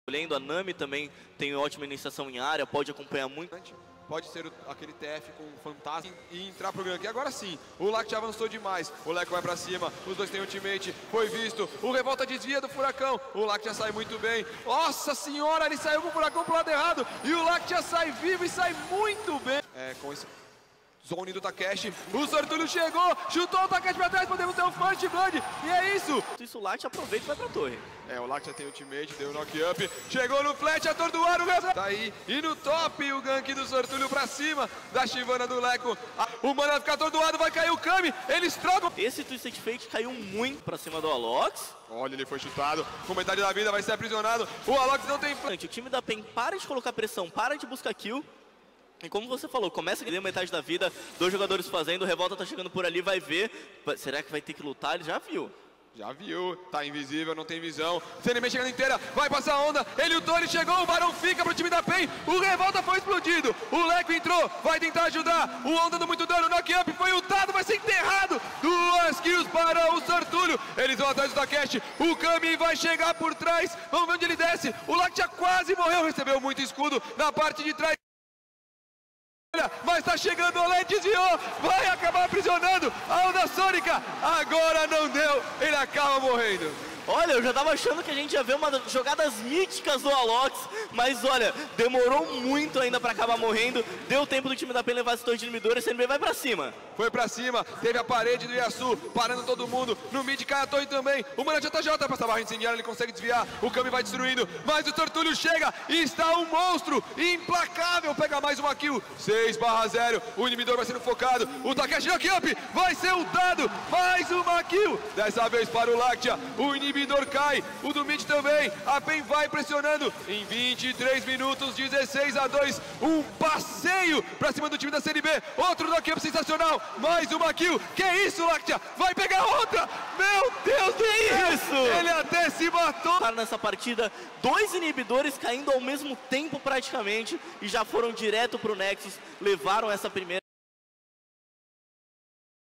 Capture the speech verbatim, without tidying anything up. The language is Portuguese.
A Nami também tem ótima iniciação em área, pode acompanhar muito. Pode ser o, aquele T F com o Fantasma e entrar pro gank. Agora sim, o Lact avançou demais. O Leco vai pra cima, os dois têm ultimate, foi visto. O Revolta desvia do Furacão. O Lact já sai muito bem. Nossa senhora, ele saiu com o Furacão pro lado errado. E o Lact já sai vivo e sai muito bem. É, com esse zone do Takeshi. O Sortulho chegou, chutou o Takeshi pra trás, podemos ter um First Blood. E é isso. Isso o Lact aproveita e vai pra torre. É, o Lact já tem ultimate, deu knock-up, chegou no flat, atordoaram o tá aí, e no top o gank do Sortulho pra cima da Shyvana do Leco. O Mana vai ficar atordoado, vai cair o Kami, eles trocam. Esse Twisted Fate caiu muito pra cima do Alox. Olha, ele foi chutado, com metade da vida vai ser aprisionado, o Alox não tem... O time da PEN para de colocar pressão, para de buscar kill. E como você falou, começa a ganhar metade da vida, dois jogadores fazendo, o Revolta tá chegando por ali, vai ver. Será que vai ter que lutar? Ele já viu. Já viu, tá invisível, não tem visão. C N B chegando inteira, vai passar a onda. Ele lutou, ele chegou, o Barão fica pro time da PEN. O Revolta foi explodido. O Leco entrou, vai tentar ajudar. O Onda dando muito dano, o knock-up foi ultado, vai ser enterrado. Duas kills para o Sortulho. Eles vão atrás do Takeshi. O Kami vai chegar por trás. Vamos ver onde ele desce. O Lact já quase morreu, recebeu muito escudo na parte de trás. Mas tá chegando o Olé, desviou, vai acabar aprisionando a onda sônica, agora não deu, ele acaba morrendo. Olha, eu já tava achando que a gente ia ver uma das jogadas míticas do Alox, mas olha, demorou muito ainda pra acabar morrendo, deu tempo do time da PEN levar esse torre de inibidor e C N B vai pra cima. Foi pra cima, teve a parede do Yasu, parando todo mundo, no mid cai a torre também, o Mana J J passa a barra incendiária, ele consegue desviar, o Kami vai destruindo, mas o Sortulho chega e está um monstro implacável, pega mais uma kill, seis barra zero, o inibidor vai sendo focado, o Takeshi knock-up vai ser ultado, mais uma kill, dessa vez para o Lactia, o inibidor cai, o do mid também, a PEN vai pressionando, em vinte e três minutos, dezesseis a dois, um passeio pra cima do time da C N B, outro knock-up sensacional, mais uma kill, que isso Lactia, vai pegar outra, meu Deus do céu, isso? Ele até se matou. Para nessa partida, dois inibidores caindo ao mesmo tempo praticamente, e já foram direto pro Nexus, levaram essa primeira